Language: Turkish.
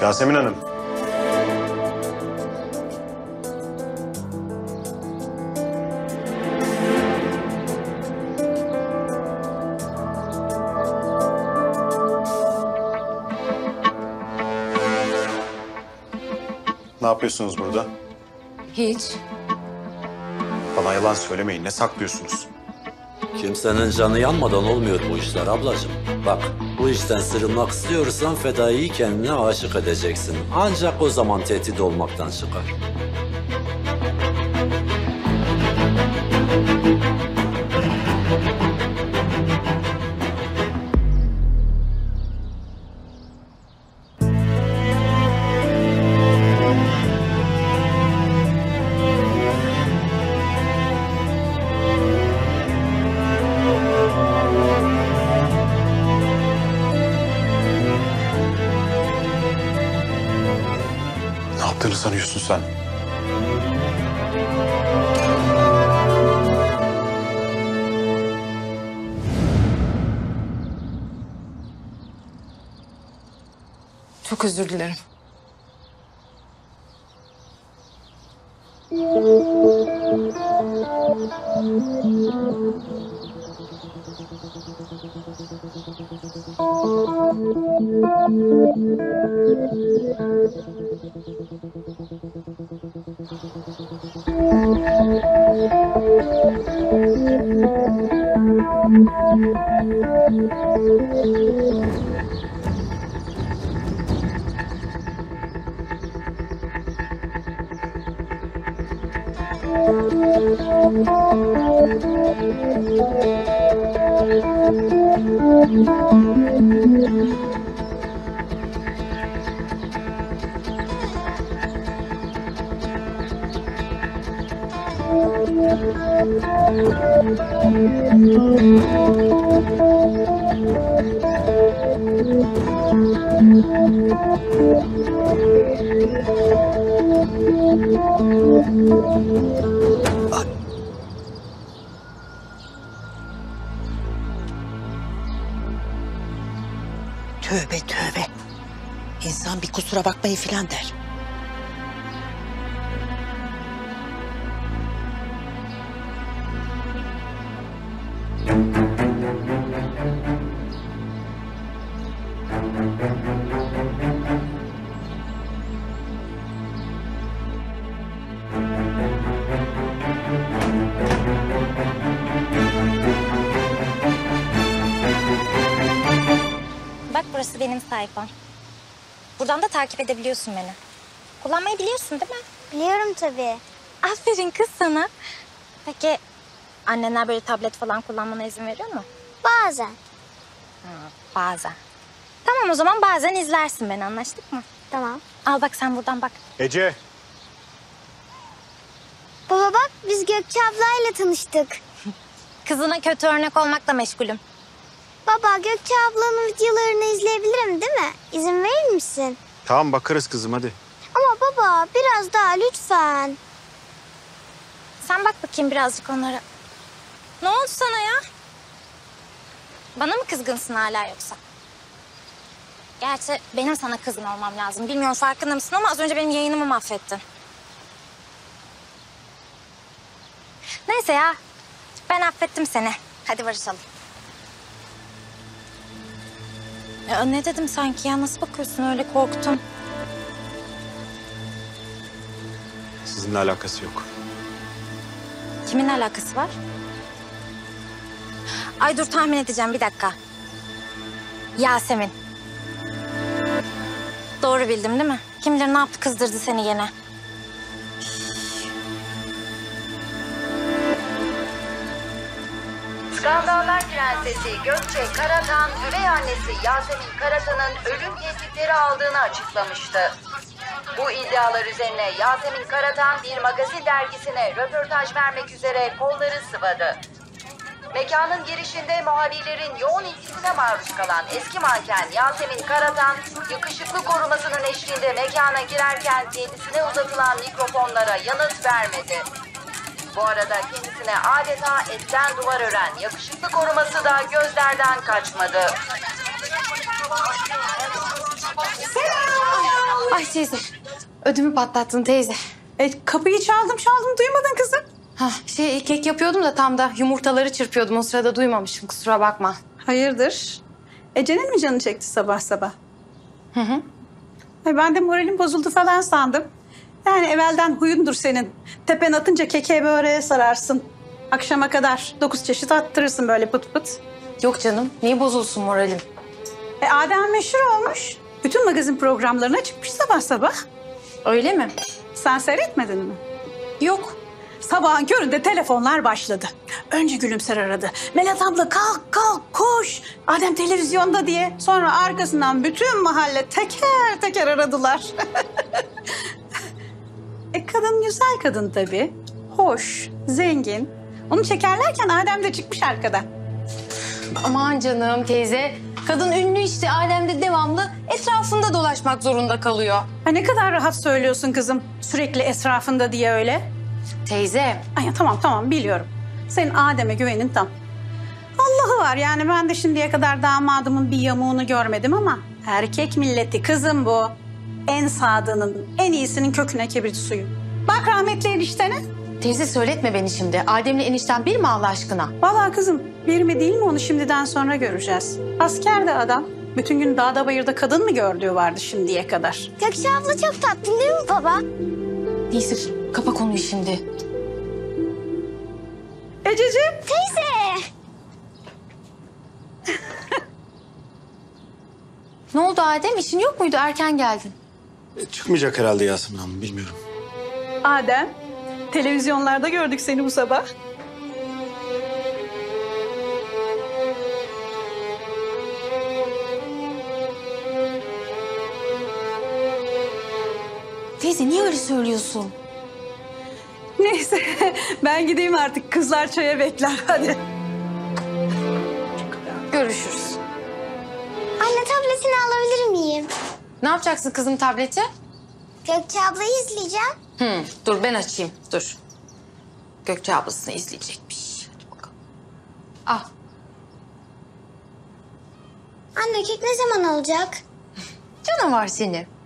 Yasemin Hanım. Ne yapıyorsunuz burada? Hiç. Bana yalan söylemeyin. Ne saklıyorsunuz? Kimsenin canı yanmadan olmuyor bu işler ablacığım. Bak, bu işten sıyrılmak istiyorsan fedaiyi kendine aşık edeceksin. Ancak o zaman tehdit olmaktan çıkar. Ne yaptığını sanıyorsun sen? Çok özür dilerim. Tövbe tövbe. İnsan bir kusura bakmayı filan der. Bak burası benim sayfam. Buradan da takip edebiliyorsun beni. Kullanmayı biliyorsun değil mi? Biliyorum tabii. Aferin kız sana. Peki annenler böyle tablet falan kullanmana izin veriyor mu? Bazen. Bazen. Tamam o zaman bazen izlersin beni, anlaştık mı? Tamam. Al bak sen buradan bak. Ece. Baba bak biz Gökçe ablayla tanıştık. Kızına kötü örnek olmakla meşgulüm. Baba Gökçe ablanın videolarını izleyebilirim değil mi? İzin verir misin? Tamam bakarız kızım hadi. Ama baba biraz daha lütfen. Sen bak bakayım birazcık onlara. Ne oldu sana ya? Bana mı kızgınsın hala yoksa? Gerçi benim sana kızgın olmam lazım. Bilmiyorum farkında mısın ama az önce benim yayınımı mahvettin. Neyse ya. Ben affettim seni. Hadi barışalım. Ya ne dedim sanki ya? Nasıl bakıyorsun öyle, korktum. Sizinle alakası yok. Kimin alakası var? Ay dur tahmin edeceğim bir dakika. Yasemin. Doğru bildim değil mi? Kim bilir ne yaptı, kızdırdı seni gene. Skandallar Prensesi Gökçe Karatan, üvey annesi Yasemin Karatan'ın ölüm tehditleri aldığını açıklamıştı. Bu iddialar üzerine Yasemin Karatan bir magazin dergisine röportaj vermek üzere kolları sıvadı. Mekanın girişinde muhabirlerin yoğun ilgisine maruz kalan eski manken Yasemin Karatan, yakışıklı korumasının eşliğinde mekana girerken kendisine uzatılan mikrofonlara yanıt vermedi. Bu arada kendisine adeta etten duvar ören yakışıklı koruması da gözlerden kaçmadı. Ay teyze. Ödümü patlattın teyze. Kapıyı çaldım duymadın kızım. Kek yapıyordum da tam da yumurtaları çırpıyordum. O sırada duymamışım, kusura bakma. Hayırdır? Ece'nin mi canı çekti sabah sabah? Ay ben de moralim bozuldu falan sandım. Yani evvelden huyundur senin. Tepen atınca keke böreğe sararsın. Akşama kadar 9 çeşit attırırsın böyle pıt pıt. Yok canım, niye bozulsun moralim? Adem meşhur olmuş. Bütün magazin programlarına çıkmış sabah sabah. Öyle mi? Sen seyretmedin mi? Yok. Sabahın köründe telefonlar başladı. Önce Gülümser aradı. Melat abla kalk koş. Adem televizyonda diye. Sonra arkasından bütün mahalle teker teker aradılar. Kadın güzel kadın tabii. Hoş, zengin. Onu çekerlerken Adem de çıkmış arkadan. Aman canım teyze. Kadın ünlü işte, alemde devamlı etrafında dolaşmak zorunda kalıyor. Ha, ne kadar rahat söylüyorsun kızım. Sürekli etrafında diye öyle. Teyze. Ay tamam biliyorum. Senin Adem'e güvenin tam. Allah'ı var yani ben de şimdiye kadar damadımın bir yamuğunu görmedim ama erkek milleti kızım bu. En sadığının, en iyisinin köküne kibrit suyu. Bak rahmetli eniştene. Teyze söyletme beni şimdi. Adem'le enişten bir mi Allah aşkına? Vallahi kızım bir mi değil mi onu şimdiden sonra göreceğiz. Asker de adam. Bütün gün dağda bayırda kadın mı gördüğü vardı şimdiye kadar. Gökçe abla çok tatlı değil mi baba? Neyse kapa konuyu şimdi. Ececiğim. Teyze. Ne oldu Adem? İşin yok muydu? Erken geldin. Çıkmayacak herhalde Yasemin Hanım, bilmiyorum. Adem. Televizyonlarda gördük seni bu sabah. Teyze niye öyle söylüyorsun? Neyse ben gideyim artık. Kızlar çaya bekler hadi. Görüşürüz. Anne tabletini alabilir miyim? Ne yapacaksın kızım tableti? Gökçe ablayı izleyeceğim. Dur ben açayım. Dur. Gökçe ablasını izleyecekmiş. Hadi bakalım. Ah. Anne kek ne zaman olacak? Canavar seni.